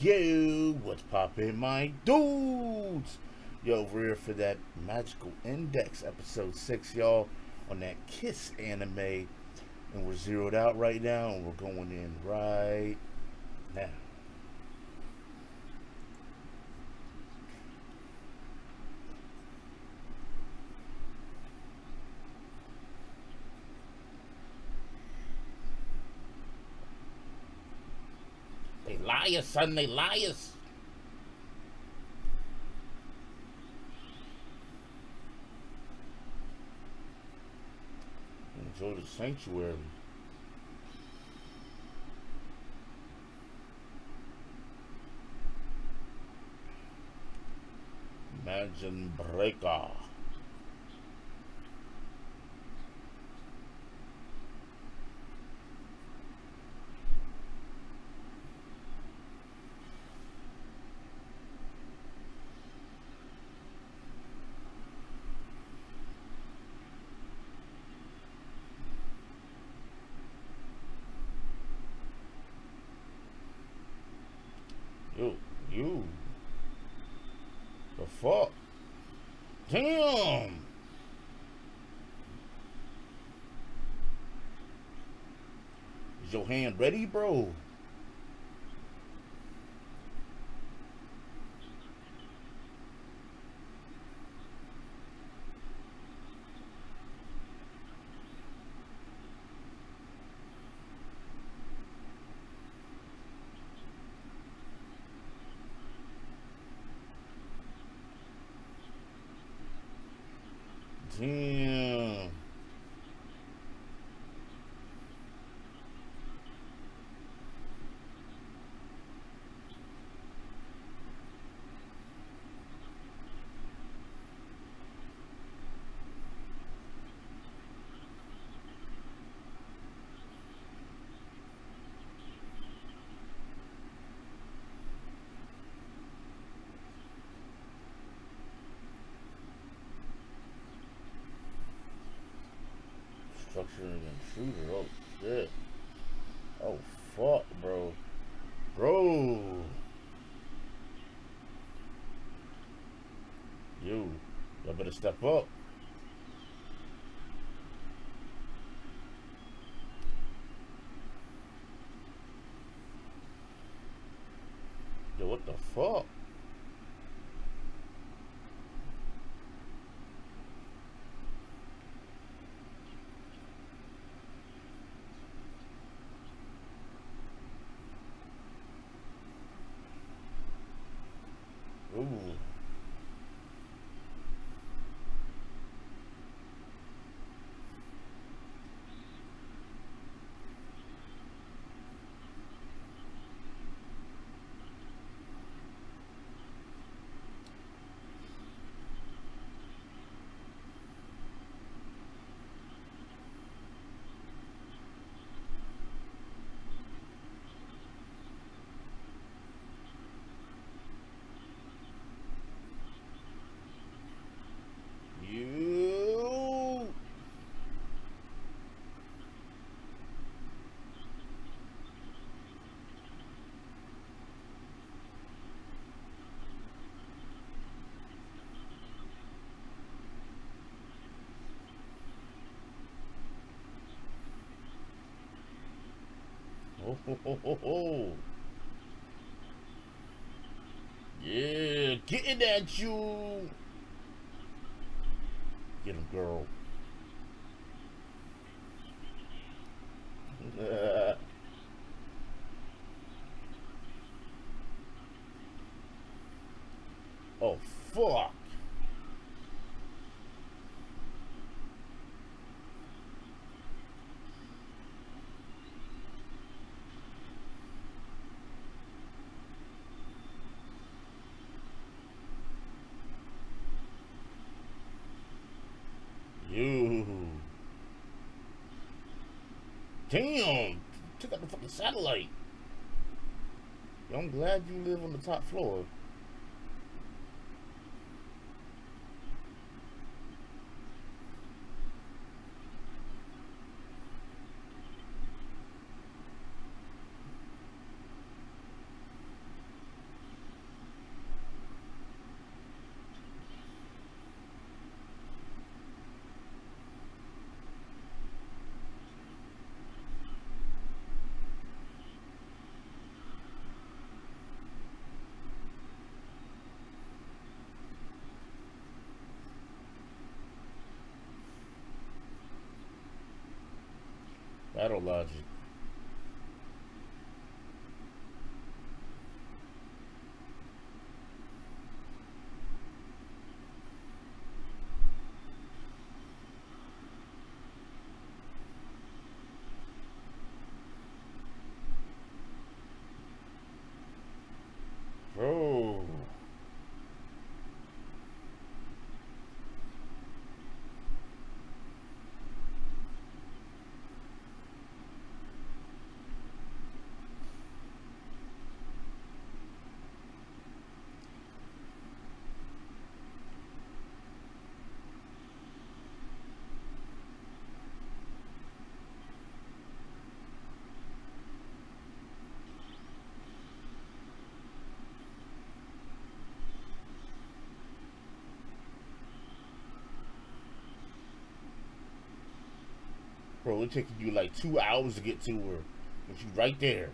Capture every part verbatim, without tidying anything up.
Yo, what's poppin', my dudes? Yo, we're here for that Magical Index episode six, y'all, on that Kiss anime. And we're zeroed out right now, and we're going in right now. They liars, son, they liars. Enjoy the sanctuary. Imagine Breaker. You, you. The fuck? Damn! Is your hand ready, bro? Damn. Structuring intruder. Oh shit. Oh fuck, bro. Bro. You. Y'all better step up. Yo, what the fuck? Ooh. You. Oh, ho, ho, ho, ho. Yeah, getting at you. Get him, girl. Oh, fuck. You. Damn. Took out the fucking satellite. Yo, I'm glad you live on the top floor. battle logic. Bro. Bro, it taking you like two hours to get to her. But you right there.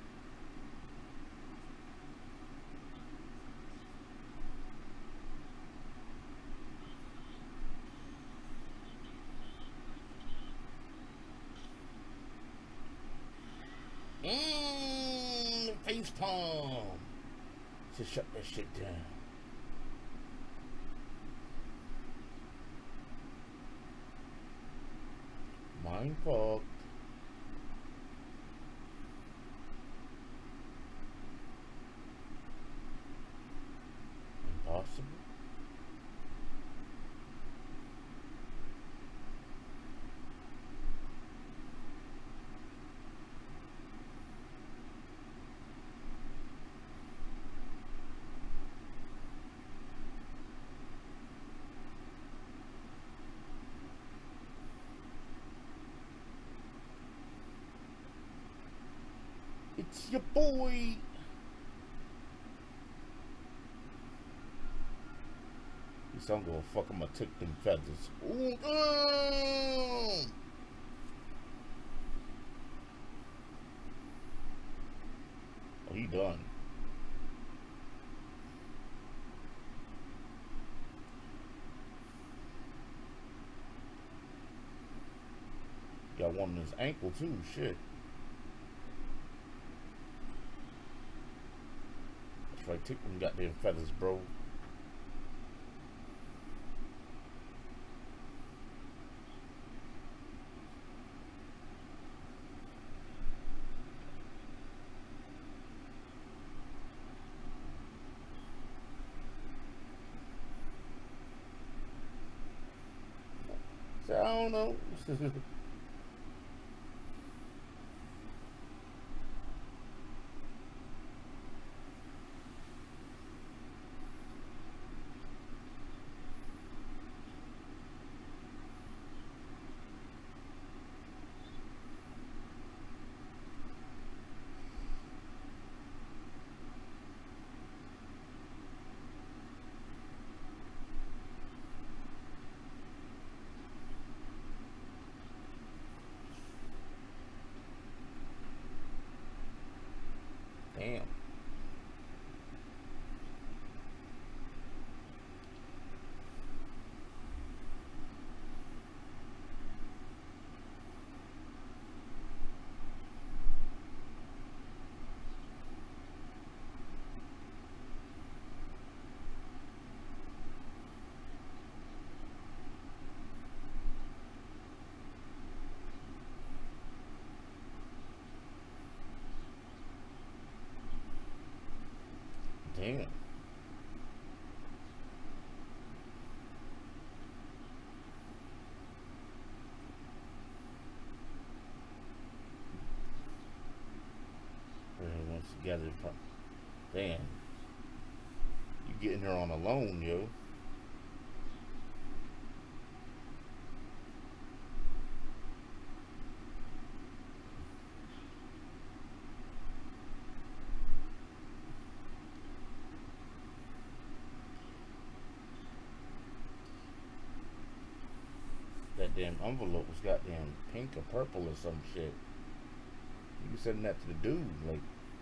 Mmm, face palm. To shut that shit down. Mind fucked. Impossible. It's your boy. So I'm gonna fuck him, I took them feathers. Ooh, mm. Oh, he done. Got one on his ankle too, shit. That's right, take them goddamn feathers, bro. So I don't know. Damn. Damn. Everyone wants to gather from. Damn. You getting her on a loan, yo. That damn envelope was goddamn pink or purple or some shit. You can send that to the dude, like.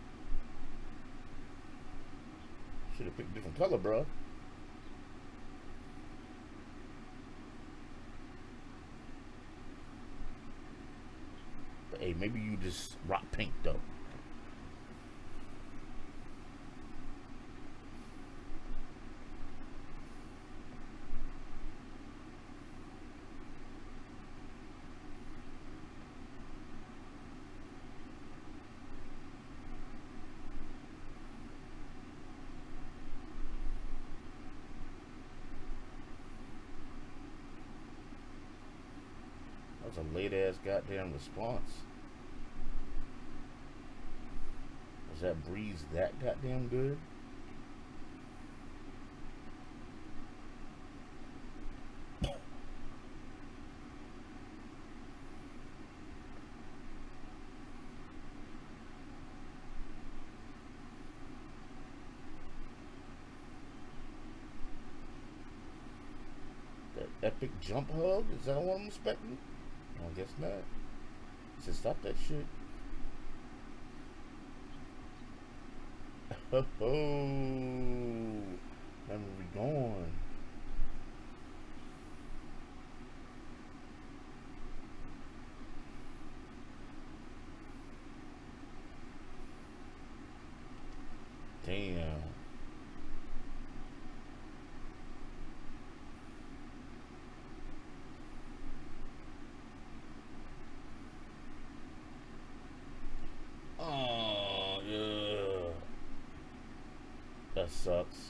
Should have picked a different color, bro. But hey, maybe you just rock pink though. That was a late ass goddamn response. Was that breeze that goddamn good? That epic jump hug? Is that what I'm expecting? I guess not. He said, stop that shit. Oh, memory gone. Damn. Oh, yeah. That sucks.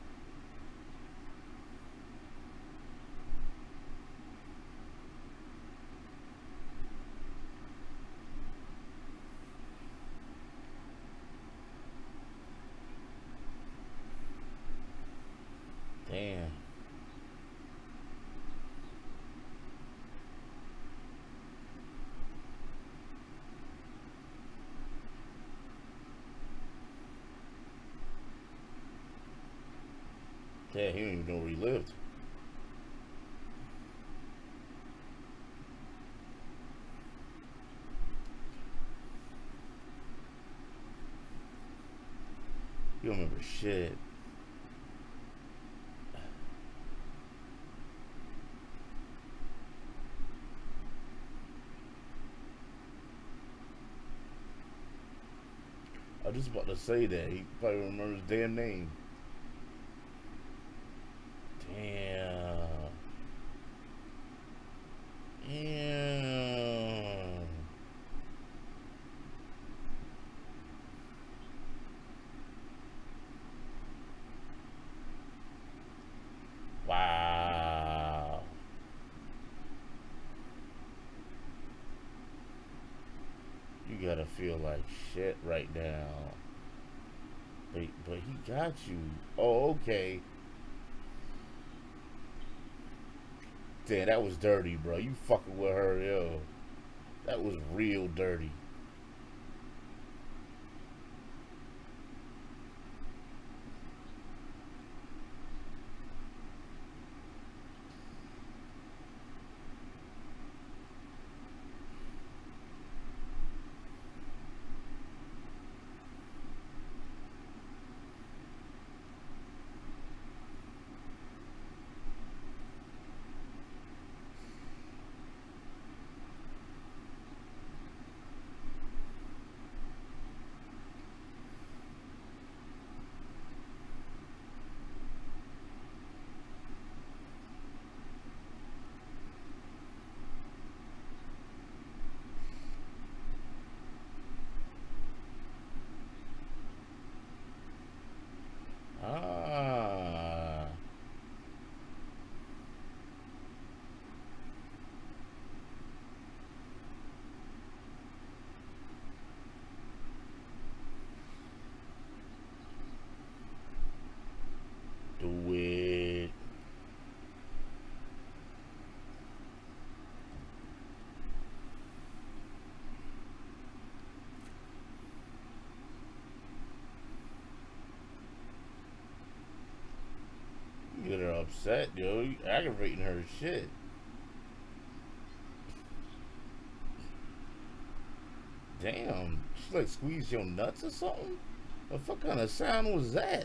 Damn. Yeah, he didn't even know where he lived. You don't remember shit. I was just about to say that. He probably remembers his damn name. Damn. Damn. Wow. You gotta feel like shit right now. But, but he got you. Oh, okay. Damn, that was dirty, bro. You fucking with her, yo. That was real dirty. Ah. Do it. You get her upset, yo. You aggravating her shit. Damn. She like squeeze your nuts or something? What fuck kind of sound was that?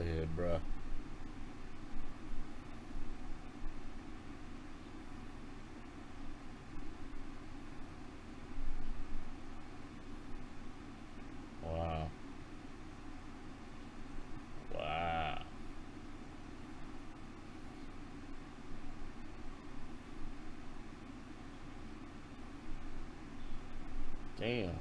here, bruh. Wow. Wow. Damn.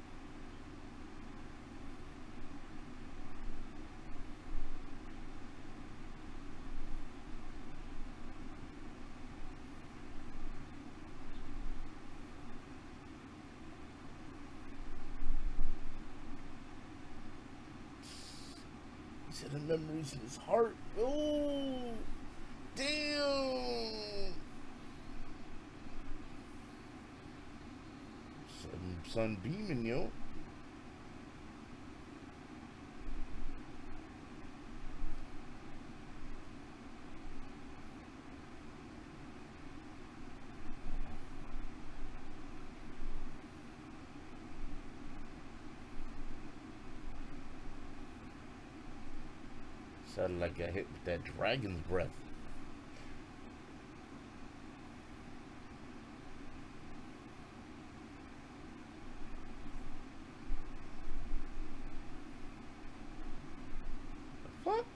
He said the memories in his heart. Oh, damn. Sun, sun beaming, yo. Sounded like I got hit with that dragon's breath. The fuck?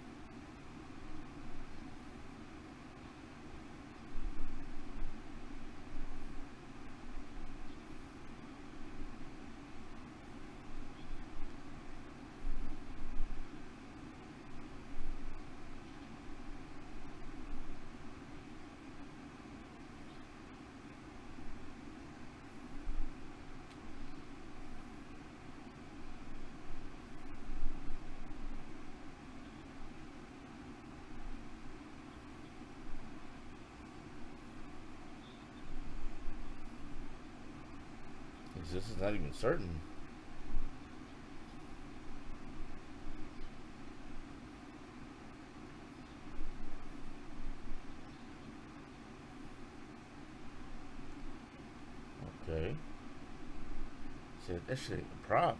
This is not even certain. Okay. Said that shit ain't a problem.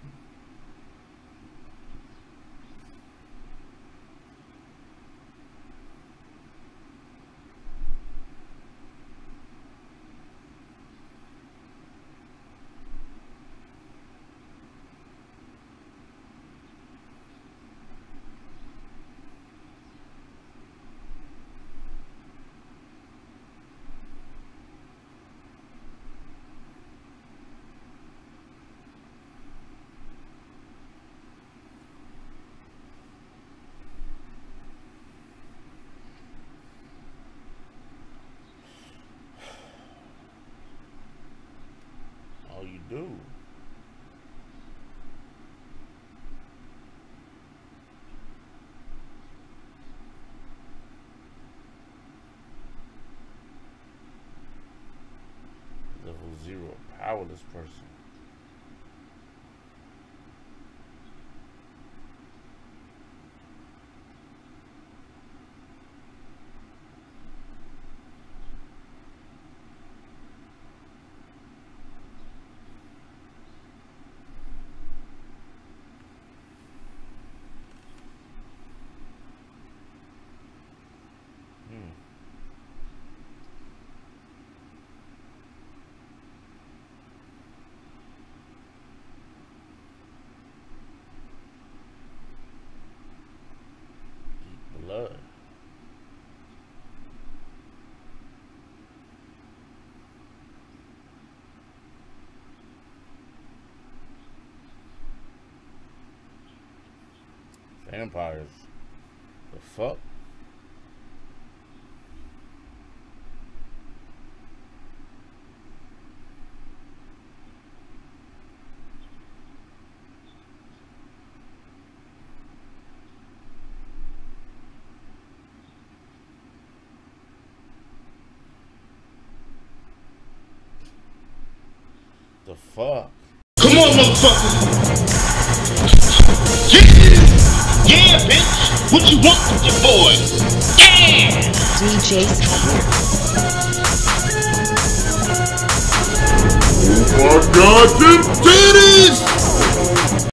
You do. Level zero, powerless person. Blood. Vampires. The fuck? The fuck? Come on, motherfucker! Yeah! Yeah, bitch! What you want from your boy? Yeah! D J Scott. Oh my god, them titties!